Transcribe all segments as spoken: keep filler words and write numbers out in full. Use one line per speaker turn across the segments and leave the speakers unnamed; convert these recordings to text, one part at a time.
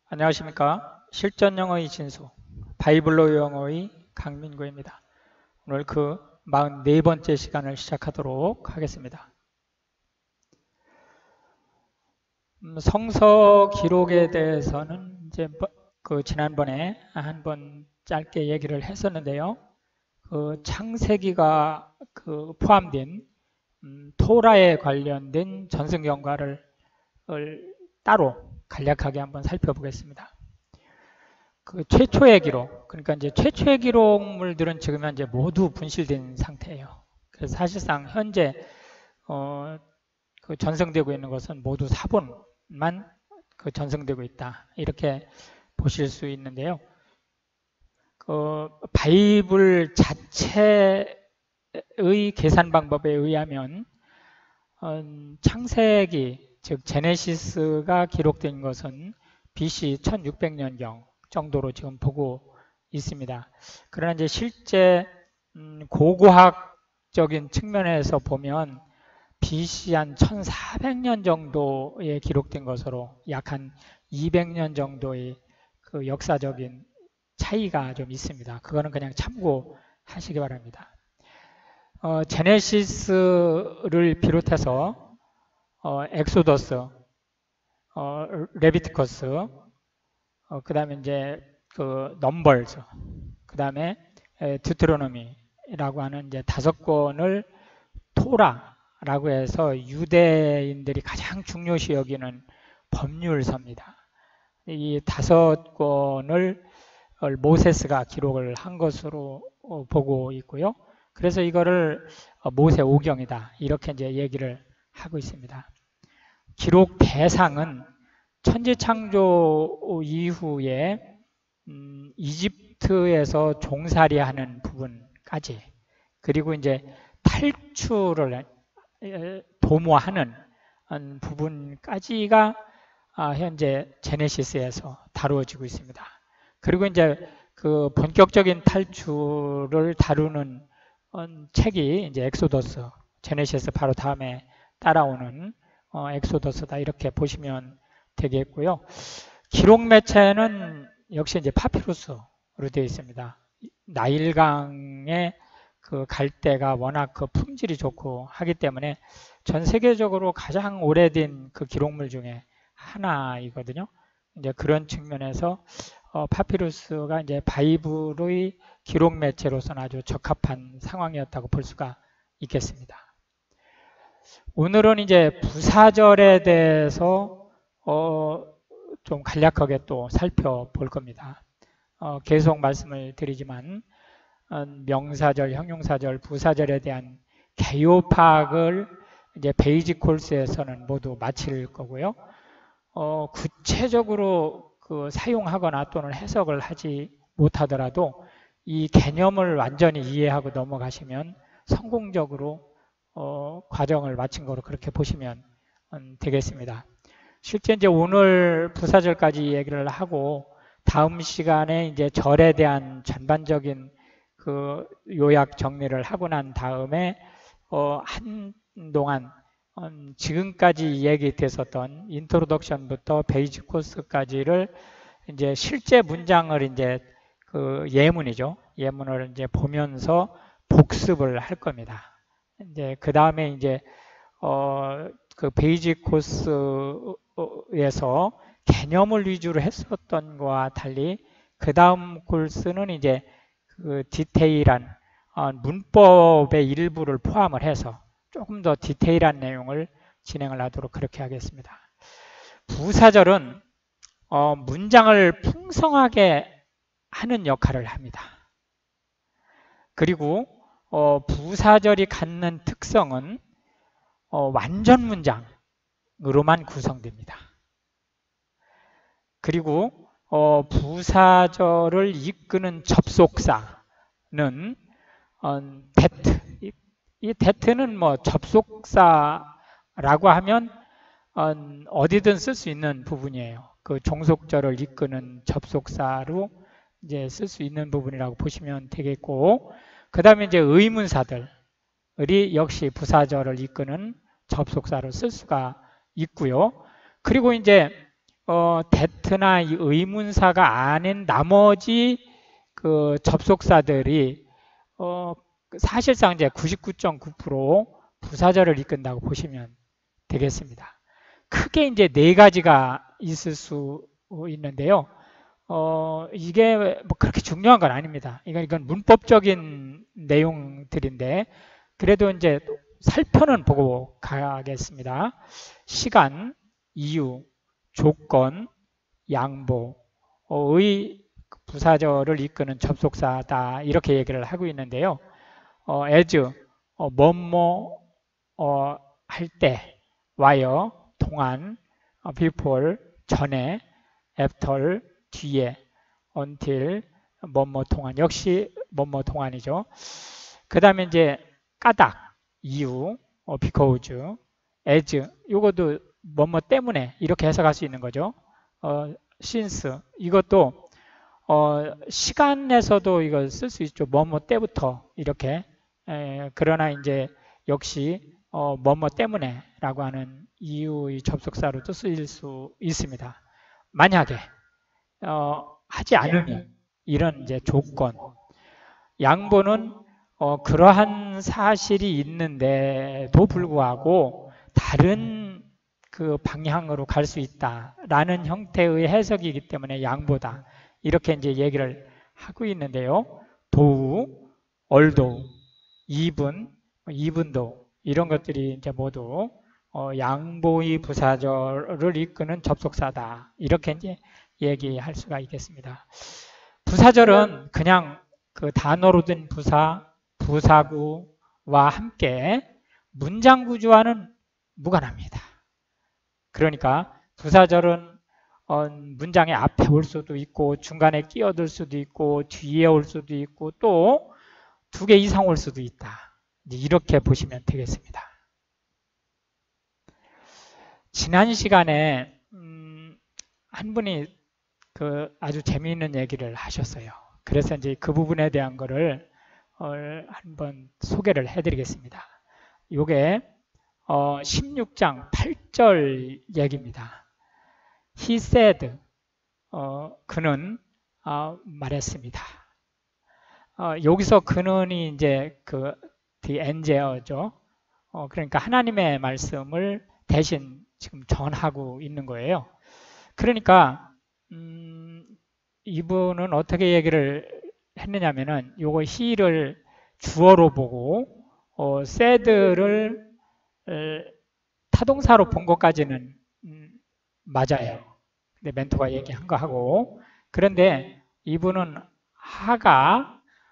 안녕하십니까. 실전영어의 진수, 바이블로 영어의 강민구입니다. 오늘 그 사십사 번째 시간을 시작하도록 하겠습니다. 음, 성서 기록에 대해서는 이제 그 지난번에 한번 짧게 얘기를 했었는데요. 그 창세기가 그 포함된 음, 토라에 관련된 전승경과를 따로 간략하게 한번 살펴보겠습니다. 그 최초의 기록, 그러니까 이제 최초의 기록물들은 지금 현재 모두 분실된 상태예요. 그래서 사실상 현재 어, 그 전승되고 있는 것은 모두 사본만 그 전승되고 있다. 이렇게 보실 수 있는데요. 그 바이블 자체의 계산 방법에 의하면 어, 창세기, 즉 제네시스가 기록된 것은 비씨 천육백 년경 정도로 지금 보고 있습니다. 그러나 이제 실제 음, 고고학적인 측면에서 보면 비씨 한 천사백 년 정도에 기록된 것으로 약 한 이백 년 정도의 그 역사적인 차이가 좀 있습니다. 그거는 그냥 참고하시기 바랍니다. 어, 제네시스를 비롯해서 어, 엑소더스, 어, 레비티커스, 어, 그 다음에 이제 그 넘벌즈, 그 다음에 드트로노미라고 하는 이제 다섯 권을 토라라고 해서 유대인들이 가장 중요시 여기는 법률서입니다. 이 다섯 권을 모세스가 기록을 한 것으로 보고 있고요. 그래서 이거를 모세 오경이다 이렇게 이제 얘기를 하고 있습니다. 기록 대상은 천지창조 이후에 음, 이집트에서 종살이하는 부분까지, 그리고 이제 탈출을 도모하는 부분까지가 현재 제네시스에서 다루어지고 있습니다. 그리고 이제 그 본격적인 탈출을 다루는 책이 이제 엑소더스, 제네시스 바로 다음에 따라오는 어, 엑소더스다 이렇게 보시면 되겠고요. 기록 매체는 역시 이제 파피루스로 되어 있습니다. 나일강의 그 갈대가 워낙 그 품질이 좋고 하기 때문에 전 세계적으로 가장 오래된 그 기록물 중에 하나이거든요. 이제 그런 측면에서 어, 파피루스가 이제 바이블의 기록 매체로서는 아주 적합한 상황이었다고 볼 수가 있겠습니다. 오늘은 이제 부사절에 대해서 어, 좀 간략하게 또 살펴볼 겁니다. 어, 계속 말씀을 드리지만 어, 명사절, 형용사절, 부사절에 대한 개요 파악을 이제 베이직 코र्스에서는 모두 마칠 거고요. 어, 구체적으로 그 사용하거나 또는 해석을 하지 못하더라도 이 개념을 완전히 이해하고 넘어가시면 성공적으로 어, 과정을 마친 거로 그렇게 보시면 음, 되겠습니다. 실제 이제 오늘 부사절까지 얘기를 하고 다음 시간에 이제 절에 대한 전반적인 그 요약 정리를 하고 난 다음에 어, 한동안 음, 지금까지 얘기됐었던 인트로덕션부터 베이직 코스까지를 이제 실제 문장을 이제 그 예문이죠. 예문을 이제 보면서 복습을 할 겁니다. 이제 그 다음에 이제 어 그 베이직 코스에서 개념을 위주로 했었던 것과 달리 그 다음 코스는 이제 그 디테일한 어, 문법의 일부를 포함을 해서 조금 더 디테일한 내용을 진행을 하도록 그렇게 하겠습니다. 부사절은 어, 문장을 풍성하게 하는 역할을 합니다. 그리고 어, 부사절이 갖는 특성은 어, 완전 문장으로만 구성됩니다. 그리고 어, 부사절을 이끄는 접속사는 어, that, 이, 이 that는 뭐 접속사라고 하면 어, 어디든 쓸 수 있는 부분이에요. 그 종속절을 이끄는 접속사로 이제 쓸 수 있는 부분이라고 보시면 되겠고, 그 다음에 이제 의문사들이 역시 부사절을 이끄는 접속사로 쓸 수가 있고요. 그리고 이제 어, that나 이 의문사가 아닌 나머지 그 접속사들이 어, 사실상 이제 구십구 점 구 퍼센트 부사절을 이끈다고 보시면 되겠습니다. 크게 이제 네 가지가 있을 수 있는데요. 어, 이게 뭐 그렇게 중요한 건 아닙니다. 이건, 이건 문법적인 내용들인데, 그래도 이제 살펴는 보고 가겠습니다. 시간, 이유, 조건, 양보의 부사절을 이끄는 접속사다. 이렇게 얘기를 하고 있는데요. 어, as, 어, 뭐뭐, 어, 할 때, while, 동안, 어, before, 전에, after, 뒤에, until, 뭐뭐 동안. 역시 뭐뭐 동안이죠. 그 다음에 이제 까닭, 이유, 어, because, as, 이것도 뭐뭐 때문에 이렇게 해석할 수 있는 거죠. 어, since, 이것도 어, 시간에서도 이걸 쓸 수 있죠. 뭐뭐 때부터 이렇게. 에, 그러나 이제 역시 어, 뭐뭐 때문에라고 하는 이유의 접속사로도 쓰일 수 있습니다. 만약에 어, 하지 않으면 이런 이제 조건. 양보는 어, 그러한 사실이 있는데도 불구하고 다른 그 방향으로 갈 수 있다라는 형태의 해석이기 때문에 양보다. 이렇게 이제 얘기를 하고 있는데요. 도우, 얼도우, even, even도 이런 것들이 이제 모두 어, 양보의 부사절을 이끄는 접속사다. 이렇게 이제 얘기할 수가 있겠습니다. 부사절은 그냥 그 단어로 된 부사, 부사구와 함께 문장 구조와는 무관합니다. 그러니까 부사절은 어, 문장의 앞에 올 수도 있고 중간에 끼어들 수도 있고 뒤에 올 수도 있고 또 두 개 이상 올 수도 있다. 이렇게 보시면 되겠습니다. 지난 시간에 음, 한 분이 그 아주 재미있는 얘기를 하셨어요. 그래서 이제 그 부분에 대한 거를 어, 한번 소개를 해드리겠습니다. 요게 어, 십육 장 팔 절 얘기입니다. He said, 어, 그는 어, 말했습니다. 어, 여기서 그는이 이제 그 the angel죠. 어, 그러니까 하나님의 말씀을 대신 지금 전하고 있는 거예요. 그러니까 음, 이분은 어떻게 얘기를 했느냐면은 요거 he를 주어로 보고 어, said를 타동사로 본 것까지는 음, 맞아요. 근데 멘토가 얘기한 거 하고. 그런데 이분은 하가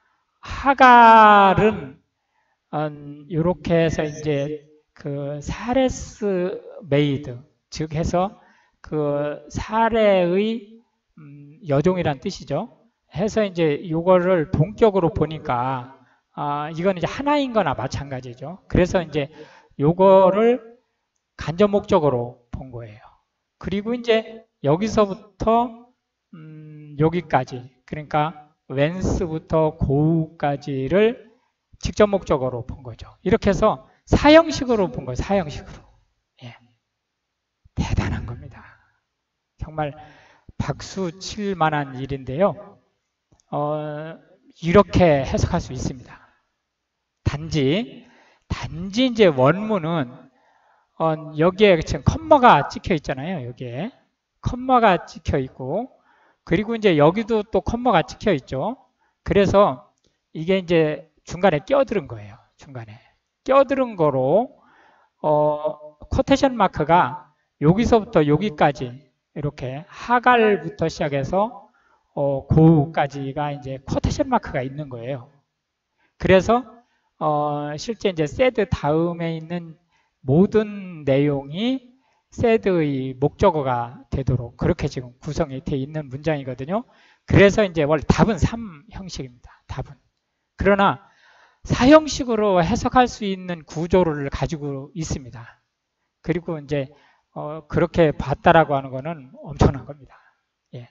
하갈은 음, 이렇게 해서 이제 그 사레스 메이드 즉 해서 그 사레의 음, 여종이란 뜻이죠. 해서 이제 이거를 본격으로 보니까 아, 이건 이제 하나인 거나 마찬가지죠. 그래서 이제 요거를 간접 목적으로 본 거예요. 그리고 이제 여기서부터 음, 여기까지 그러니까 whence부터 go까지를 직접 목적으로 본 거죠. 이렇게 해서 사형식으로 본 거예요. 사형식으로. 예. 대단한 겁니다. 정말 박수 칠 만한 일인데요. 어, 이렇게 해석할 수 있습니다. 단지 단지 이제 원문은 어, 여기에 지금 컴마가 찍혀 있잖아요. 여기에 컴마가 찍혀 있고 그리고 이제 여기도 또 컴마가 찍혀 있죠. 그래서 이게 이제 중간에 끼어들은 거예요. 중간에 끼어들은 거로 어, 코테이션 마크가 여기서부터 여기까지 이렇게 하갈부터 시작해서 어, 고까지가 이제 코테이션 마크가 있는 거예요. 그래서 어, 실제 이제 said 다음에 있는 모든 내용이 said의 목적어가 되도록 그렇게 지금 구성이 되어 있는 문장이거든요. 그래서 이제 원래 답은 삼 형식입니다. 답은. 그러나 사 형식으로 해석할 수 있는 구조를 가지고 있습니다. 그리고 이제 어, 그렇게 봤다라고 하는 거는 엄청난 겁니다. 예.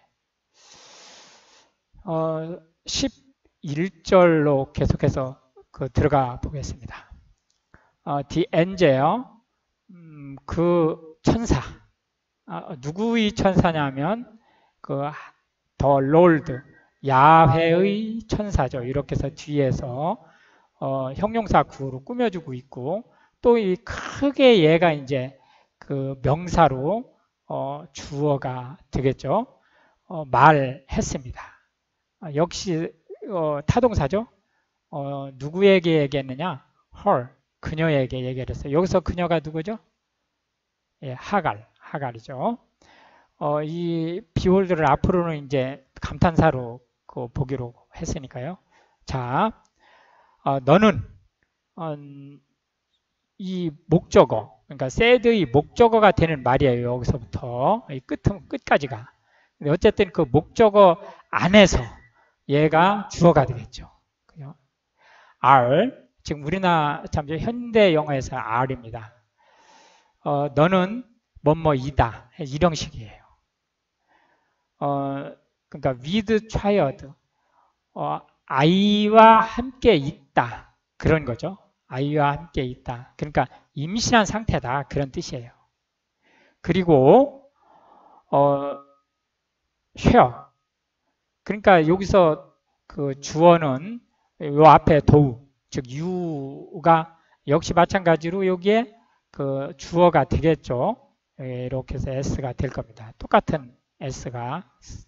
어, 십일 절로 계속해서 그 들어가 보겠습니다. 어, the angel, 음, 그 천사, 아, 누구의 천사냐면 그 더 롤드 야훼의 천사죠. 이렇게 해서 뒤에서 어, 형용사 구로 꾸며주고 있고 또 이 크게 얘가 이제 그 명사로 어, 주어가 되겠죠. 어, 말했습니다. 아, 역시 어, 타동사죠. 어, 누구에게 얘기했느냐? her, 그녀에게 얘기를 했어요. 여기서 그녀가 누구죠? 예, 하갈, 하갈이죠. 어, 이 비홀드를 앞으로는 이제 감탄사로 그 보기로 했으니까요. 자, 어, 너는 어, 이 목적어, 그러니까 said의 목적어가 되는 말이에요. 여기서부터 이 끝은 끝까지가. 근데 어쨌든 그 목적어 안에서 얘가 주어가 되겠죠. 그죠? are, 지금 우리나라 참 현대 영어에서 are입니다. 어, 너는 뭐뭐이다 이런 식이에요. 어, 그러니까 with child, 어, 아이와 함께 있다 그런 거죠. 아이와 함께 있다. 그러니까 임신한 상태다 그런 뜻이에요. 그리고 어, share. 그러니까 여기서 그 주어는 요 앞에 도우, 즉 you가 역시 마찬가지로 여기에 그 주어가 되겠죠. 이렇게 해서 s가 될 겁니다. 똑같은 s가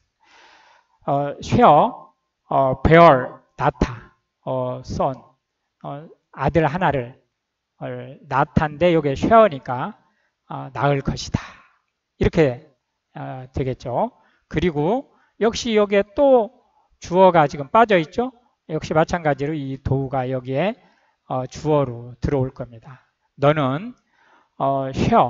어, share, 어, bear, 낳다, 어, son, 어, 아들 하나를 어, 낳다인데 여기에 share니까 어, 낳을 것이다. 이렇게 어, 되겠죠. 그리고 역시 여기에 또 주어가 지금 빠져 있죠. 역시 마찬가지로 이 도우가 여기에 어, 주어로 들어올 겁니다. 너는 어, share,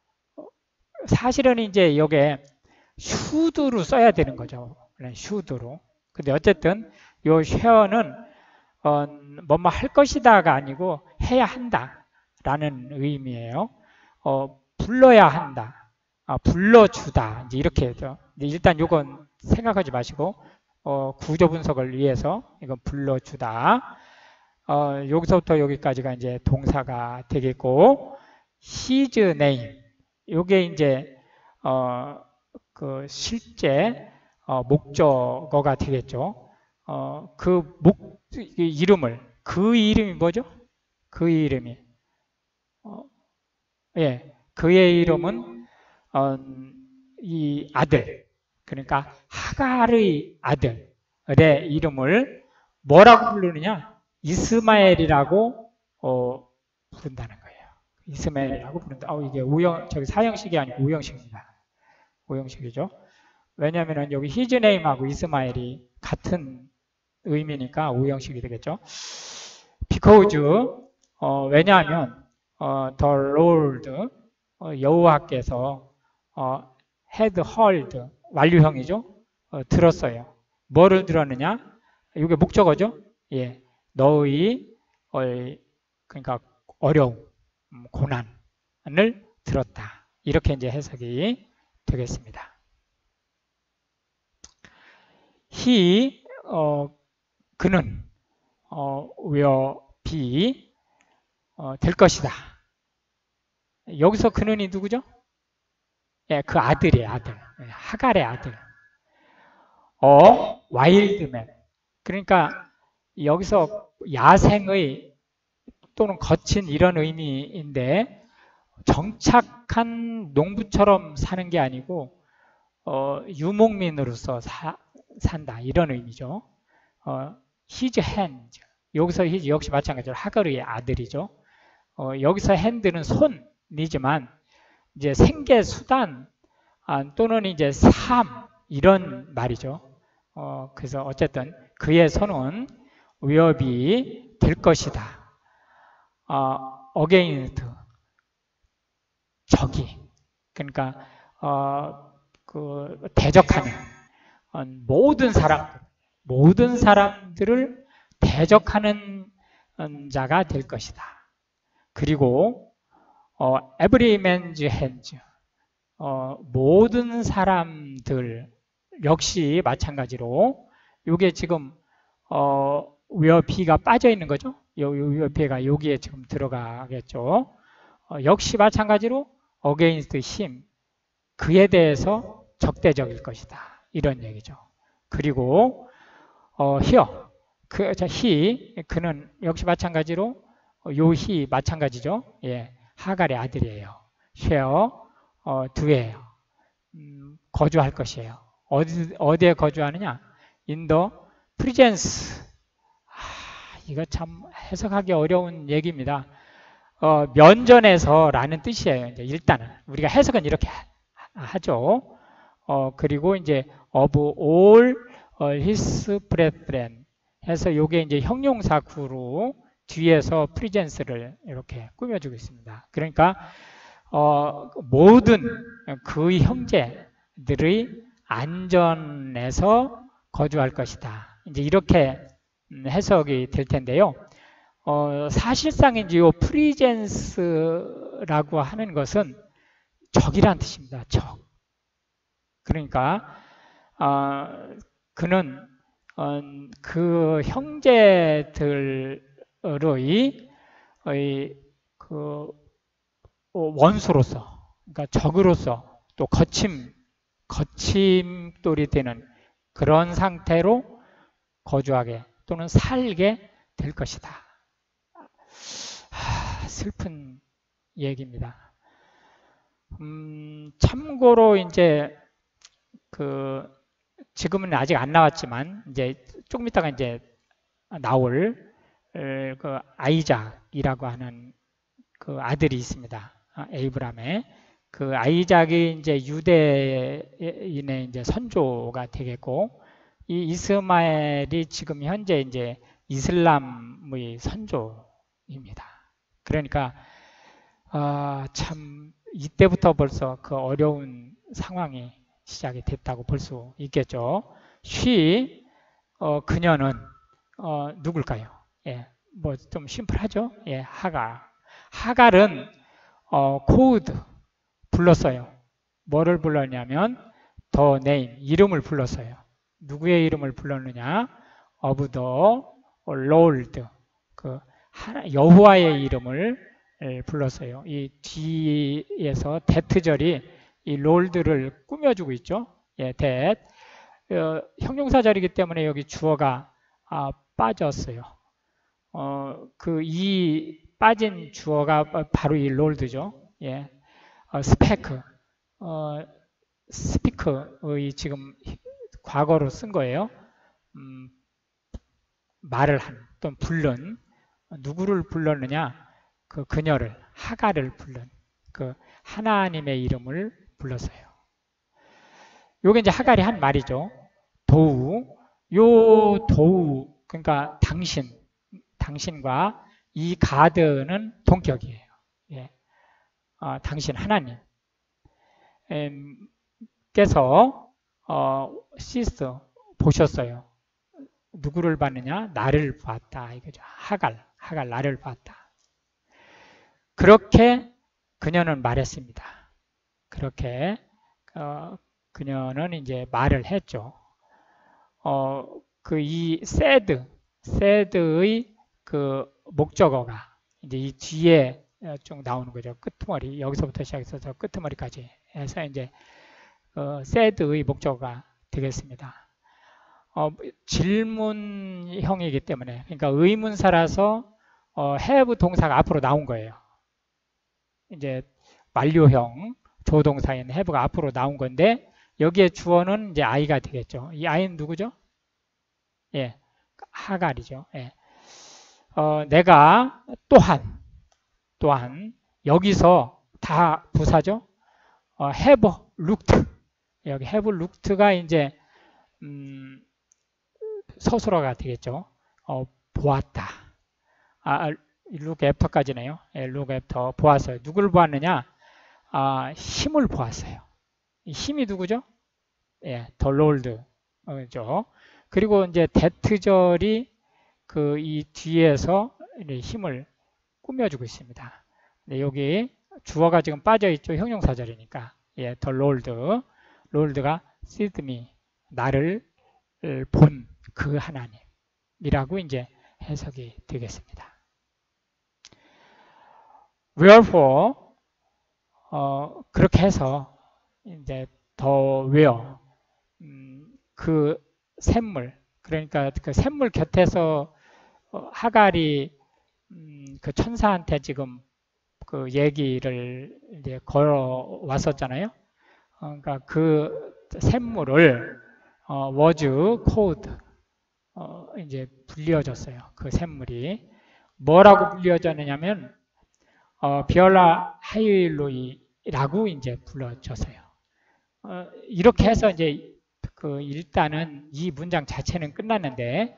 사실은 이제 여기에 should로 써야 되는 거죠. should로. 근데 어쨌든 요 share는 어, 뭐뭐 할 것이다가 아니고 해야 한다라는 의미예요. 어, 불러야 한다, 어, 불러주다 이제 이렇게 해서 일단 이건 생각하지 마시고 어, 구조 분석을 위해서 이건 불러주다. 어, 여기서부터 여기까지가 이제 동사가 되겠고 his name 요게 이제 어, 그 실제 어, 목적어가 되겠죠. 어, 그 목, 이름을, 그 이름이 뭐죠? 그 이름이. 어, 예, 그의 이름은, 어, 이 아들, 그러니까 하갈의 아들의 이름을 뭐라고 부르느냐? 이스마엘이라고, 어, 부른다는 거예요. 이스마엘이라고 부른다. 어, 이게 우영, 저기 사형식이 아니고 우영식입니다. 우영식이죠. 왜냐하면 여기 his name하고 이스마엘이 같은 의미니까 우형식이 되겠죠. because 어, 왜냐하면 어, the Lord 어, 여호와께서 어, had heard 완료형이죠. 어, 들었어요. 뭐를 들었느냐? 이게 목적어죠. 예, 너의 어, 그러니까 어려움, 고난을 들었다. 이렇게 이제 해석이 되겠습니다. he 어, 그는 어, will be 어, 될 것이다. 여기서 그는이 누구죠? 예, 그 아들이에요, 아들. 예, 하갈의 아들. 어, 와일드맨. 그러니까 여기서 야생의 또는 거친 이런 의미인데 정착한 농부처럼 사는 게 아니고 어, 유목민으로서 사, 산다 이런 의미죠. 어, his hand 여기서 his 역시 마찬가지로 하갈의 아들이죠. 어, 여기서 hand는 손이지만 이제 생계 수단 아, 또는 이제 삶 이런 말이죠. 어, 그래서 어쨌든 그의 손은 위협이 될 것이다. 어, against 적이 그러니까 어, 그 대적하는 어, 모든 사람 모든 사람들을 대적하는 자가 될 것이다. 그리고 어, every man's hands 어, 모든 사람들 역시 마찬가지로 이게 지금 어, where B가 빠져 있는 거죠. where B가 여기에 지금 들어가겠죠. 어, 역시 마찬가지로 against him 그에 대해서 적대적일 것이다. 이런 얘기죠. 그리고 어, here, 그, 자, he, 그는 역시 마찬가지로 요 he 마찬가지죠. 예, 하갈의 아들이에요. share, 어, 두예요. 음, 거주할 것이에요. 어디, 어디에 거주하느냐? in the presence. 아, 이거 참 해석하기 어려운 얘기입니다. 어, 면전에서 라는 뜻이에요. 이제 일단은. 우리가 해석은 이렇게 하죠. 어, 그리고 이제 of all his brethren 해서 요게 이제 형용사 구로 뒤에서 presence를 이렇게 꾸며주고 있습니다. 그러니까 어, 모든 그 형제들의 안전에서 거주할 것이다. 이제 이렇게 해석이 될 텐데요. 어, 사실상 이제 요 프리젠스라고 하는 것은 적이란 뜻입니다. 적. 그러니까 어, 그는 어, 그 형제들의 그 원수로서, 그러니까 적으로서 또 거침, 거침돌이 되는 그런 상태로 거주하게 또는 살게 될 것이다. 하, 슬픈 얘기입니다. 음, 참고로 이제 그 지금은 아직 안 나왔지만 이제 조금 있다가 이제 나올 그 아이작이라고 하는 그 아들이 있습니다. 에이브람의 그 아이작이 이제 유대인의 이제 선조가 되겠고, 이 이스마엘이 지금 현재 이제 이슬람의 선조입니다. 그러니까 아, 참 이때부터 벌써 그 어려운 상황이 시작이 됐다고 볼 수 있겠죠. 쉬 어, 그녀는 어, 누굴까요? 예, 뭐 좀 심플하죠. 예, 하갈. 하갈은 어, 코드 불렀어요. 뭐를 불렀냐면 더 네임, 이름을 불렀어요. 누구의 이름을 불렀느냐? of the Lord, 그 여호와의 이름을 불렀어요. 이 뒤에서 대트절이 이 롤드를 꾸며주고 있죠. 예, that. 어, 형용사절이기 때문에 여기 주어가 아, 빠졌어요. 어, 그 이 빠진 주어가 바로 이 롤드죠. 예, 어, 스페크, 어, 스피크의 지금 과거로 쓴 거예요. 음, 말을 한 또는 불른, 누구를 불렀느냐? 그 그녀를, 하갈을 불른 그 하나님의 이름을 불렀어요. 요게 이제 하갈이 한 말이죠. 도우. 요 도우, 그러니까 당신, 당신과 이 가드는 동격이에요. 예. 어, 당신 하나님. 음, 께서 어, 시스 보셨어요. 누구를 봤느냐? 나를 봤다. 이거죠. 하갈, 하갈 나를 봤다. 그렇게 그녀는 말했습니다. 그렇게 어, 그녀는 이제 말을 했죠. 어, 그 이 said, said의 그 목적어가 이제 이 뒤에 좀 나오는 거죠. 끄트머리, 여기서부터 시작해서 저 끄트머리까지 해서 이제 어, said의 목적어가 되겠습니다. 어, 질문형이기 때문에, 그러니까 의문사라서 어, have 동사가 앞으로 나온 거예요. 이제 완료형 조동사인 have가 앞으로 나온 건데, 여기에 주어는 이제 I가 되겠죠. 이 I는 누구죠? 예, 하갈이죠. 예. 어, 내가 또한, 또한, 여기서 다 부사죠? 어, have looked. 여기 have looked가 이제, 음, 서술어가 되겠죠. 어, 보았다. 아, look after까지네요. 예, look after, 보았어요. 누굴 보았느냐? 아, 힘을 보았어요. 이 힘이 누구죠? 예, the Lord죠. 그리고 이제 대트절이 그 이 뒤에서 힘을 꾸며주고 있습니다. 네, 여기 주어가 지금 빠져 있죠. 형용사절이니까. 예, the Lord, Lord가 seed me, 나를 본 그 하나님이라고 이제 해석이 되겠습니다. Wherefore, 어, 그렇게 해서 이제 더 외워. 음, 그 샘물, 그러니까 그 샘물 곁에서 어, 하갈이 음, 그 천사한테 지금 그 얘기를 이제 걸어 왔었잖아요. 어, 그러니까 그 샘물을 어, was called 어, 이제 불려졌어요. 그 샘물이 뭐라고 불려졌느냐면 어, 비올라 하이로이라고 이제 불러졌어요. 어, 이렇게 해서 이제 그 일단은 이 문장 자체는 끝났는데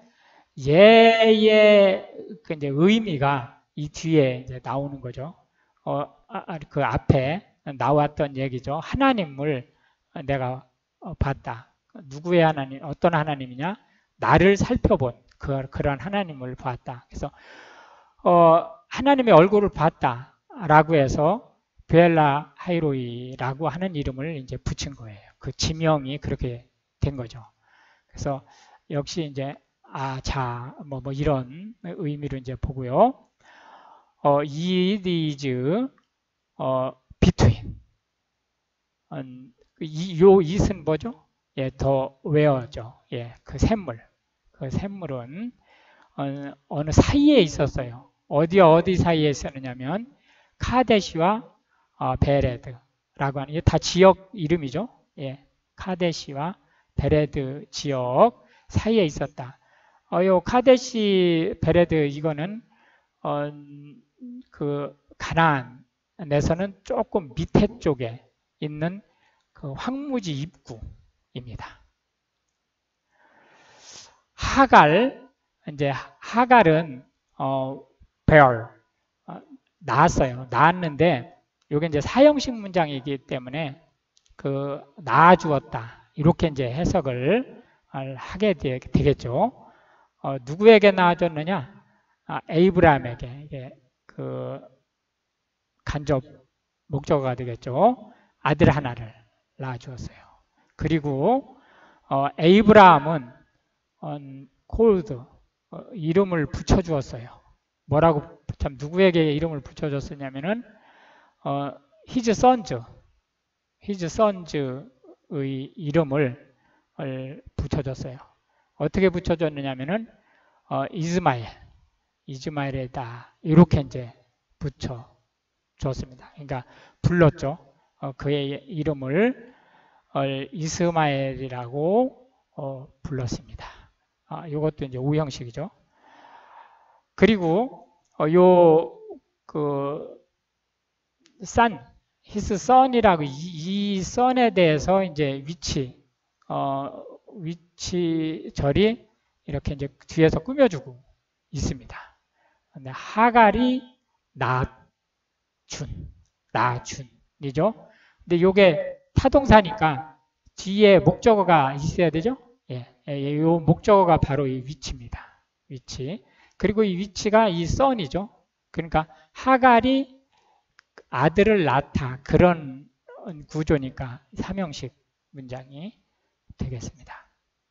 얘의 그 이제 의미가 이 뒤에 이제 나오는 거죠. 어, 아, 아, 그 앞에 나왔던 얘기죠. 하나님을 내가 어, 봤다. 누구의 하나님, 어떤 하나님이냐? 나를 살펴본 그, 그런 하나님을 봤다. 그래서 어, 하나님의 얼굴을 봤다라고 해서 베엘라 하이로이라고 하는 이름을 이제 붙인 거예요. 그 지명이 그렇게 된 거죠. 그래서 역시 이제 아, 자, 뭐, 뭐 이런 의미로 이제 보고요. 어, it is 어, between. 음, 이, 요 it은 뭐죠? 예, 더 웨어죠. 예, 그 샘물. 그 샘물은 어, 어느 사이에 있었어요. 어디 어디 사이에 있었느냐면 카데시와 어, 베레드라고 하는 이게 다 지역 이름이죠. 예, 카데시와 베레드 지역 사이에 있었다. 어, 요 카데시 베레드 이거는 어, 그 가나안에서는 조금 밑에 쪽에 있는 그 황무지 입구입니다. 하갈 이제 하갈은 어, bear 어, 낳았어요. 낳았는데 이게 이제 사형식 문장이기 때문에 그 낳아주었다 이렇게 이제 해석을 하게 되겠죠. 어, 누구에게 낳아줬느냐? 아, 에이브라함에게 이게 그 간접 목적어가 되겠죠. 아들 하나를 낳아주었어요. 그리고 어, 에이브라함은 어, 콜드 어, 이름을 붙여주었어요. 뭐라고 참 누구에게 이름을 붙여줬었냐면은 어, his sons, his sons의 이름을 붙여줬어요. 어떻게 붙여줬느냐면은 어, 이스마엘, 이스마엘에다 이렇게 이제 붙여줬습니다. 그러니까 불렀죠. 어, 그의 이름을 어, 이스마엘이라고 어, 불렀습니다. 아, 이것도 이제 우형식이죠. 그리고 어, 요 그 son, his son이라고 이, 이 son에 대해서 이제 위치 어, 위치절이 이렇게 이제 뒤에서 꾸며주고 있습니다. 근데 하갈이 낳준, 낳준이죠. 근데 요게 타동사니까 뒤에 목적어가 있어야 되죠. 예, 예, 요 목적어가 바로 이 위치입니다. 위치. 그리고 이 위치가 이 son이죠. 그러니까 하갈이 아들을 낳다 그런 구조니까 삼형식 문장이 되겠습니다.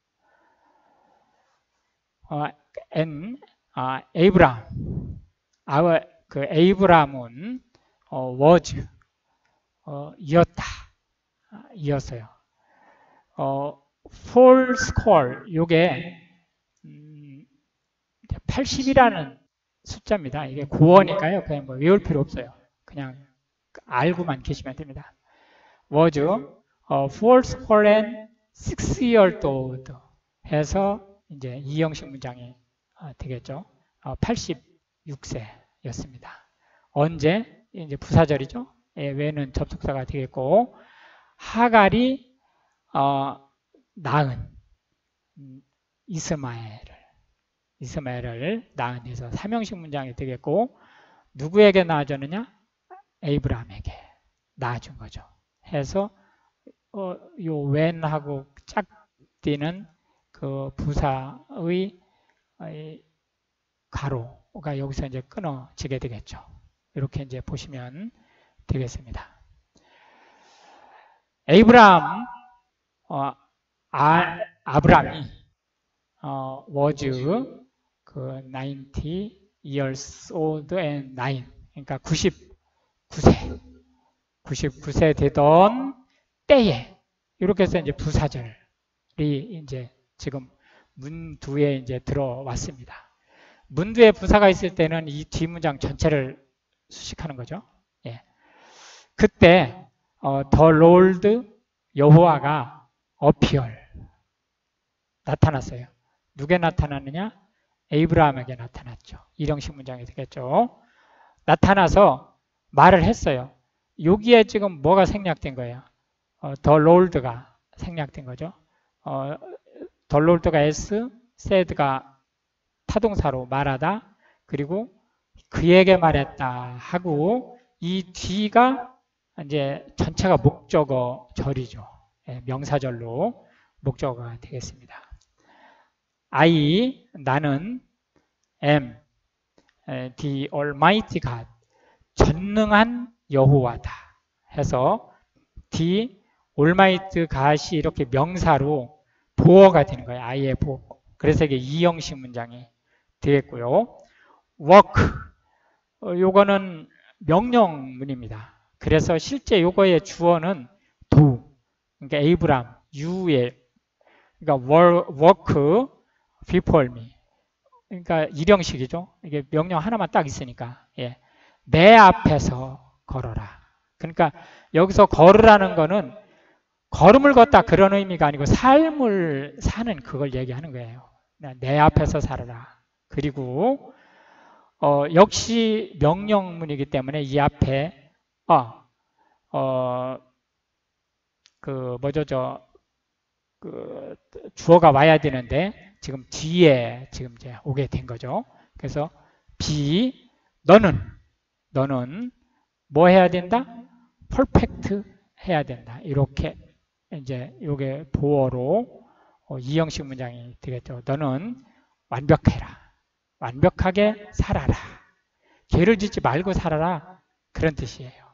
어, and 아, 에이브람, 아, 그 에이브람은 어, was 어, 이었다, 아, 이었어요. 어, four score, 요게 음, 팔십이라는 숫자입니다. 이게 고어니까요. 그냥 뭐 외울 필요 없어요. 그냥 알고만 계시면 됩니다. was 어, four score and six years old 해서 이제 이형식 문장이 되겠죠. 어, 팔십육 세였습니다. 언제? 이제 부사절이죠. 예, 외는 접속사가 되겠고 하갈이 어, 낳은 음, 이스마엘을 이스마엘을 낳은 해서 삼형식 문장이 되겠고 누구에게 낳아줬느냐? 에이브라함에게 낳아준 거죠. 해서 어, 요 when하고 짝 띄는 그 부사의 가로가 여기서 이제 끊어지게 되겠죠. 이렇게 이제 보시면 되겠습니다. 에이브라함, 어, 아, 아브람이 어, was 그 ninety years old and nine, 그러니까 구십구 세, 구십구 세 되던 때에 이렇게 해서 이제 부사절이 이제 지금 문두에 이제 들어왔습니다. 문두에 부사가 있을 때는 이 뒷문장 전체를 수식하는 거죠. 예. 그때 어, The Lord 여호와가 appear 나타났어요. 누구에 나타났느냐? 에이브라함에게 나타났죠. 일형식 문장이 되겠죠. 나타나서 말을 했어요. 여기에 지금 뭐가 생략된 거예요? 어, The Lord가 생략된 거죠. 어, The Lord가 S, said가 타동사로 말하다, 그리고 그에게 말했다 하고 이 뒤가 이제 전체가 목적어 절이죠. 예, 명사절로 목적어가 되겠습니다. I, 나는 am the Almighty God, 전능한 여호와다 해서 the Almighty God이 이렇게 명사로 보어가 되는 거예요. I의 보어. 그래서 이게 이형식 문장이 되겠고요. work, 어, 요거는 명령문입니다. 그래서 실제 요거의 주어는 do, 그러니까 에이브람, you의, 그러니까 work before me. 그러니까 일형식이죠. 이게 명령 하나만 딱 있으니까. 예. 내 앞에서 걸어라. 그러니까 여기서 걸으라는 거는 걸음을 걷다 그런 의미가 아니고 삶을 사는 그걸 얘기하는 거예요. 내 앞에서 살아라. 그리고 어, 역시 명령문이기 때문에 이 앞에 어, 어, 그 뭐죠 저 그 주어가 와야 되는데 지금 뒤에 지금 이제 오게 된 거죠. 그래서 be 너는 너는 뭐 해야 된다? 퍼펙트 해야 된다. 이렇게 이제 요게 보어로 어, 이형식 문장이 되겠죠. 너는 완벽해라. 완벽하게 살아라. 죄를 짓지 말고 살아라. 그런 뜻이에요.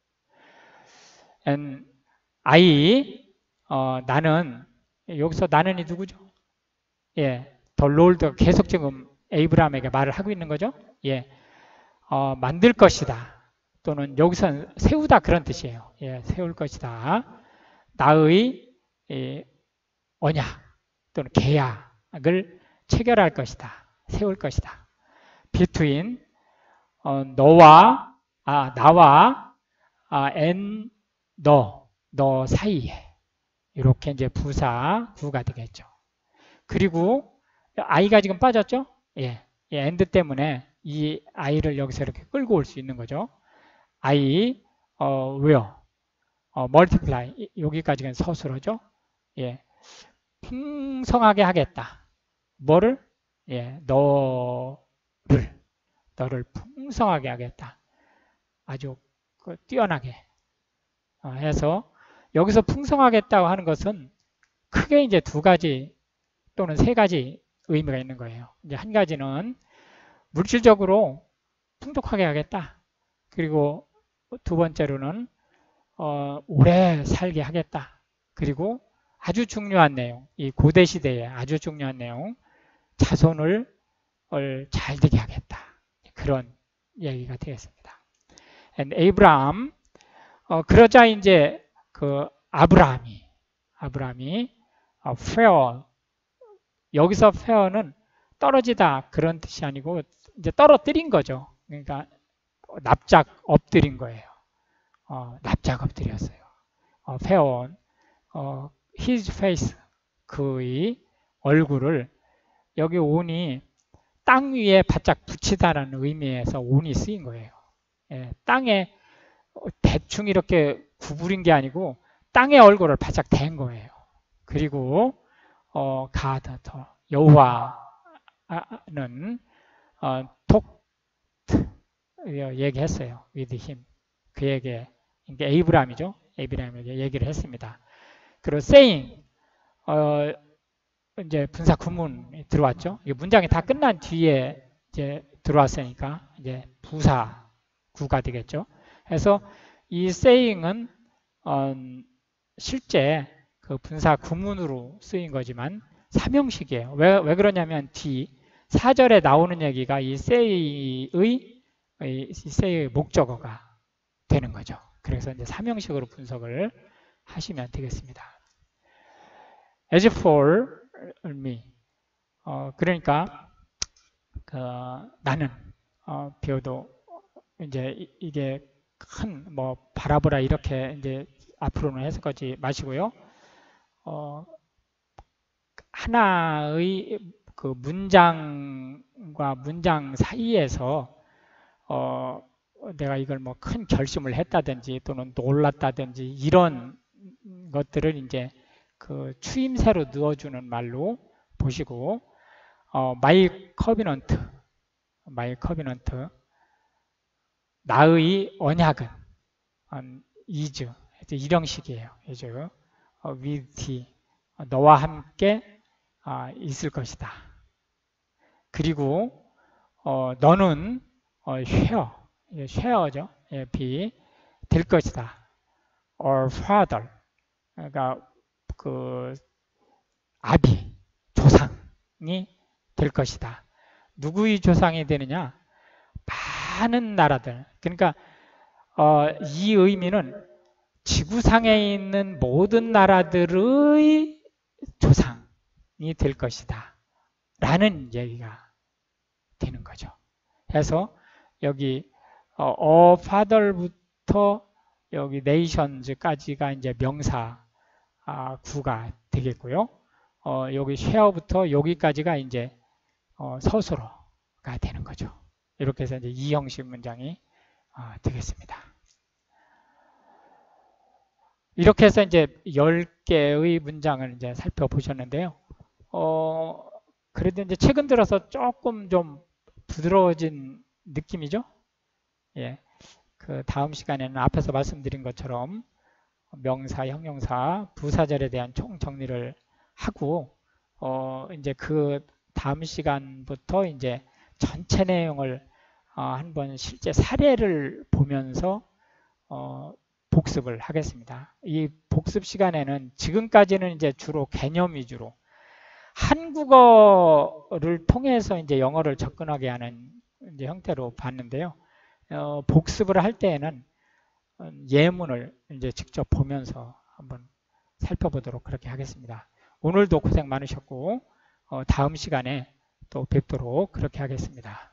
And I, 어, 나는, 여기서 나는이 누구죠? 예, The Lord가 계속 지금 에이브라함에게 말을 하고 있는 거죠. 예, 어, 만들 것이다. 또는 여기서는 세우다 그런 뜻이에요. 예, 세울 것이다. 나의 예, 언약 또는 계약을 체결할 것이다. 세울 것이다. between 어, 너와 아 나와 아 and 너, 너 사이에 이렇게 이제 부사 구가 되겠죠. 그리고 아이가 지금 빠졌죠? 예, 예 and 때문에 이 아이를 여기서 이렇게 끌고 올 수 있는 거죠. I 어, where 어, multiply 여기까지는 서술어죠. 예, 풍성하게 하겠다. 뭐를? 예, 너를 너를 풍성하게 하겠다. 아주 그 뛰어나게 어, 해서 여기서 풍성하겠다고 하는 것은 크게 이제 두 가지 또는 세 가지 의미가 있는 거예요. 이제 한 가지는 물질적으로 풍족하게 하겠다. 그리고 두 번째로는 어, 오래 살게 하겠다. 그리고 아주 중요한 내용, 이 고대 시대에 아주 중요한 내용, 자손을 잘 되게 하겠다. 그런 얘기가 되겠습니다. And Abraham, 어, 그러자 이제 그 아브라함이, 아브라함이 어, fair, 여기서 fair는 떨어지다 그런 뜻이 아니고 이제 떨어뜨린 거죠. 그러니까 납작 엎드린 거예요. 어, 납작 엎드렸어요. 어, fair, 어, his face, 그의 얼굴을 여기 온이 땅 위에 바짝 붙이다라는 의미에서 온이 쓰인 거예요. 예, 땅에 대충 이렇게 구부린 게 아니고 땅에 얼굴을 바짝 댄 거예요. 그리고 어, 가드 더 여호와는 어, 톡 얘기했어요. with him 그에게 이게 에이브라함이죠. 에이브라함에게 얘기를 했습니다. 그리고 saying 어, 이제 분사 구문이 들어왔죠. 이 문장이 다 끝난 뒤에 이제 들어왔으니까 이제 부사 구가 되겠죠. 그래서 이 saying은 어, 실제 그 분사 구문으로 쓰인 거지만 삼형식이에요. 왜, 왜 그러냐면 뒤 사 절에 나오는 얘기가 이 say의 이 say의 목적어가 되는 거죠. 그래서 이제 삼형식으로 분석을 하시면 되겠습니다. As for me, 어, 그러니까 그, 나는 어, 비워도 이제 이, 이게 큰 뭐 바라보라 이렇게 이제 앞으로는 해석하지 마시고요. 어, 하나의 그 문장과 문장 사이에서 어, 내가 이걸 뭐 큰 결심을 했다든지 또는 놀랐다든지 이런 것들을 이제 그 추임새로 넣어주는 말로 보시고 어, my covenant, my covenant, 나의 언약은 음, is 일형식이에요. is 어, with thee, 너와 함께 아, 있을 것이다. 그리고 어, 너는 어, share, share죠. 예, be 될 것이다. or father, 그러니까 그 아비, 조상이 될 것이다. 누구의 조상이 되느냐? 많은 나라들. 그러니까 어, 이 의미는 지구상에 있는 모든 나라들의 조상이 될 것이다. 라는 얘기가 되는 거죠. 그래서 여기 어, 어 father부터 여기 nations까지가 이제 명사 아, 구가 되겠고요. 어, 여기 share부터 여기까지가 이제 어, 서술어가 되는 거죠. 이렇게 해서 이제 이 형식 문장이 어, 되겠습니다. 이렇게 해서 이제 열 개의 문장을 이제 살펴보셨는데요. 어, 그래도 이제 최근 들어서 조금 좀 부드러워진 느낌이죠. 예. 그 다음 시간에는 앞에서 말씀드린 것처럼 명사, 형용사, 부사절에 대한 총 정리를 하고, 어, 이제 그 다음 시간부터 이제 전체 내용을 어, 한번 실제 사례를 보면서 어, 복습을 하겠습니다. 이 복습 시간에는 지금까지는 이제 주로 개념 위주로 한국어를 통해서 이제 영어를 접근하게 하는 이제 형태로 봤는데요. 어, 복습을 할 때에는 예문을 이제 직접 보면서 한번 살펴보도록 그렇게 하겠습니다. 오늘도 고생 많으셨고 어, 다음 시간에 또 뵙도록 그렇게 하겠습니다.